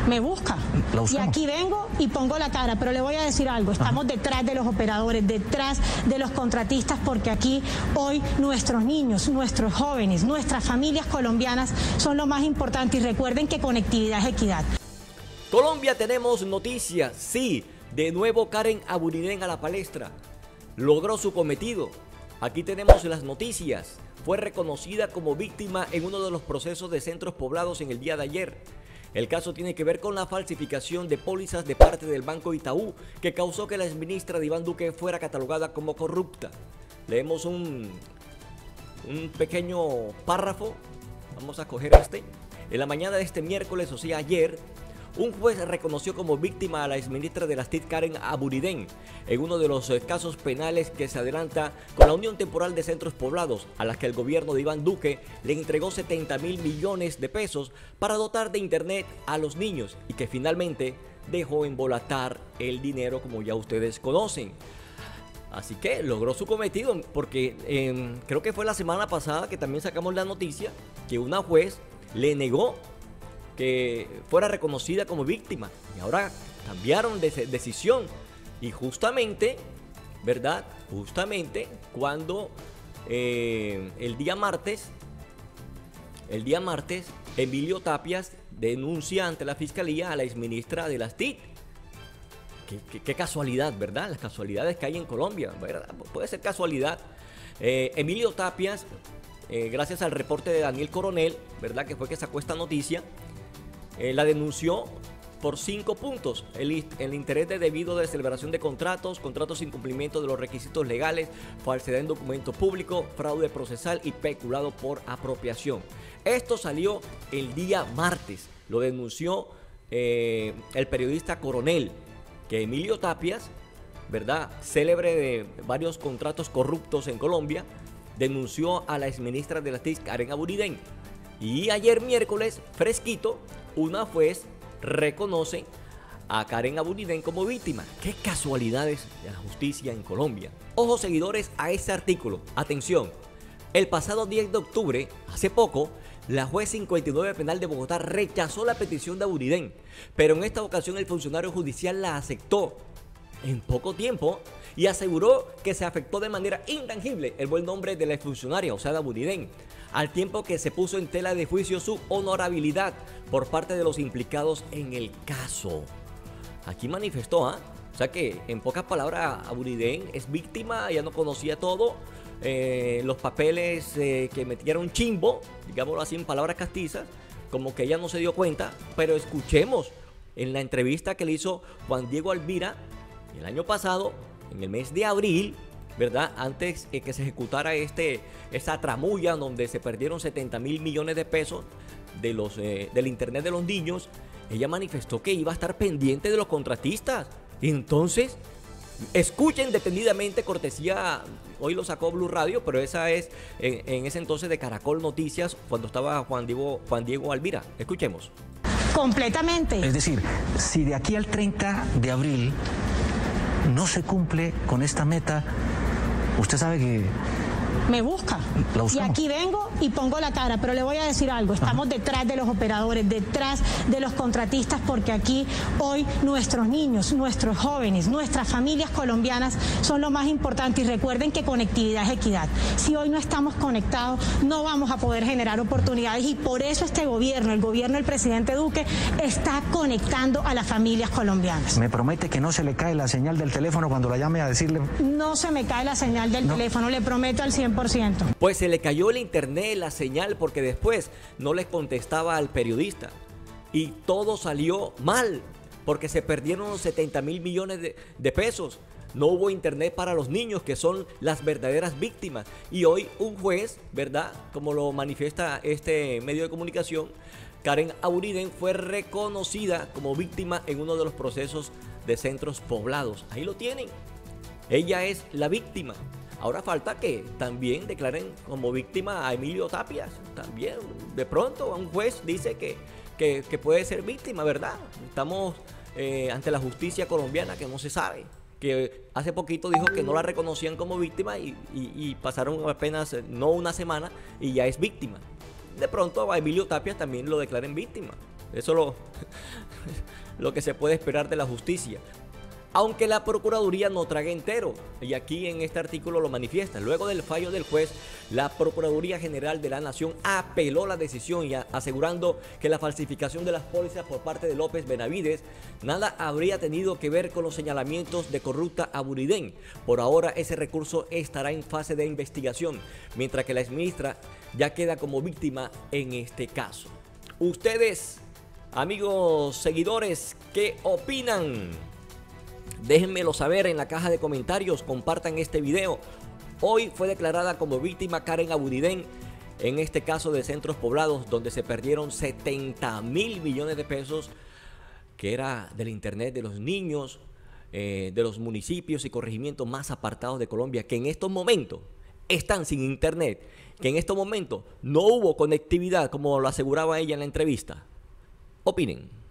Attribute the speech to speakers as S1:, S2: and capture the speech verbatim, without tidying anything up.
S1: me busca. Y aquí vengo y pongo la cara, pero le voy a decir algo, estamos Ajá. detrás de los operadores, detrás de los contratistas, porque aquí hoy nuestros niños, nuestros jóvenes, nuestras familias colombianas son lo más importante, y recuerden que conectividad es equidad.
S2: Colombia, tenemos noticias, sí, de nuevo Karen Aburidén a la palestra, logró su cometido. Aquí tenemos las noticias, fue reconocida como víctima en uno de los procesos de centros poblados en el día de ayer. El caso tiene que ver con la falsificación de pólizas de parte del Banco Itaú, que causó que la exministra de Iván Duque fuera catalogada como corrupta. Leemos un, un pequeño párrafo, vamos a coger este. En la mañana de este miércoles, o sea ayer, un juez reconoció como víctima a la exministra de las T I C, Karen Aburidén, en uno de los casos penales que se adelanta con la Unión Temporal de Centros Poblados, a la que el gobierno de Iván Duque le entregó setenta mil millones de pesos para dotar de internet a los niños, y que finalmente dejó embolatar el dinero, como ya ustedes conocen. Así que logró su cometido, porque eh, creo que fue la semana pasada que también sacamos la noticia que una juez le negó que fuera reconocida como víctima, y ahora cambiaron de decisión, y justamente, ¿verdad? Justamente cuando eh, el día martes, el día martes, Emilio Tapias denuncia ante la fiscalía a la exministra de las T I C. Qué, qué, qué casualidad, ¿verdad? Las casualidades que hay en Colombia, ¿verdad? Puede ser casualidad. Eh, Emilio Tapias, eh, gracias al reporte de Daniel Coronel, ¿verdad? Que fue que sacó esta noticia. Eh, la denunció por cinco puntos: el, el interés de debido de celebración de contratos, contratos sin cumplimiento de los requisitos legales, falsedad en documento público, fraude procesal y peculado por apropiación. Esto salió el día martes, lo denunció eh, el periodista Coronel, que Emilio Tapias, ¿verdad?, célebre de varios contratos corruptos en Colombia, denunció a la exministra de la T I C, Karen Aburidén. Y ayer miércoles, fresquito, una juez reconoce a Karen Aburidén como víctima. ¡Qué casualidades de la justicia en Colombia! Ojo, seguidores, a este artículo. Atención, el pasado diez de octubre, hace poco, la juez cincuenta y nueve penal de Bogotá rechazó la petición de Aburidén, pero en esta ocasión el funcionario judicial la aceptó en poco tiempo y aseguró que se afectó de manera intangible el buen nombre de la exfuncionaria, o sea, de Aburidén, al tiempo que se puso en tela de juicio su honorabilidad por parte de los implicados en el caso. Aquí manifestó, ¿ah? ¿eh? O sea que, en pocas palabras, Aburidén es víctima, ya no conocía todo, eh, los papeles eh, que metieron chimbo, digámoslo así en palabras castizas, como que ella no se dio cuenta. Pero escuchemos en la entrevista que le hizo Juan Diego Alvira el año pasado, en el mes de abril, ¿verdad?, antes de que se ejecutara este, esta tramulla donde se perdieron setenta mil millones de pesos de los, eh, del internet de los niños. Ella manifestó que iba a estar pendiente de los contratistas. Entonces, escuchen detenidamente, cortesía, hoy lo sacó Blue Radio, pero esa es en, en ese entonces de Caracol Noticias, cuando estaba Juan Diego, Juan Diego Alvira. Escuchemos.
S1: Completamente.
S3: Es decir, si de aquí al treinta de abril no se cumple con esta meta, usted sabe que
S1: me busca. Y aquí vengo y pongo la cara, pero le voy a decir algo, estamos Ajá. detrás de los operadores, detrás de los contratistas, porque aquí hoy nuestros niños, nuestros jóvenes, nuestras familias colombianas son lo más importante, y recuerden que conectividad es equidad. Si hoy no estamos conectados, no vamos a poder generar oportunidades, y por eso este gobierno, el gobierno del presidente Duque, está conectando a las familias colombianas.
S3: ¿Me promete que no se le cae la señal del teléfono cuando la llame a decirle?
S1: No se me cae la señal del no. teléfono, le prometo al cien por ciento.
S2: Pues se le cayó el internet, la señal, porque después no les contestaba al periodista. Y todo salió mal, porque se perdieron los setenta mil millones de, de pesos. No hubo internet para los niños, que son las verdaderas víctimas. Y hoy un juez, ¿verdad?, como lo manifiesta este medio de comunicación, Karen Aburidén fue reconocida como víctima en uno de los procesos de centros poblados. Ahí lo tienen. Ella es la víctima. Ahora falta que también declaren como víctima a Emilio Tapias. También, de pronto, un juez dice que, que, que puede ser víctima, ¿verdad? Estamos eh, ante la justicia colombiana, que no se sabe. Que hace poquito dijo que no la reconocían como víctima y, y, y pasaron apenas, no una semana, y ya es víctima. De pronto a Emilio Tapias también lo declaren víctima. Eso es lo, lo que se puede esperar de la justicia. Aunque la Procuraduría no traga entero, y aquí en este artículo lo manifiesta. Luego del fallo del juez, la Procuraduría General de la Nación apeló la decisión y asegurando que la falsificación de las pólizas por parte de López Benavides nada habría tenido que ver con los señalamientos de corrupta a Buridén. Por ahora ese recurso estará en fase de investigación, mientras que la exministra ya queda como víctima en este caso. Ustedes, amigos seguidores, ¿qué opinan? Déjenmelo saber en la caja de comentarios, compartan este video. Hoy fue declarada como víctima Karen Aburidén, en este caso de Centros Poblados, donde se perdieron setenta mil millones de pesos, que era del internet de los niños, eh, de los municipios y corregimientos más apartados de Colombia, que en estos momentos están sin internet, que en estos momentos no hubo conectividad, como lo aseguraba ella en la entrevista. Opinen.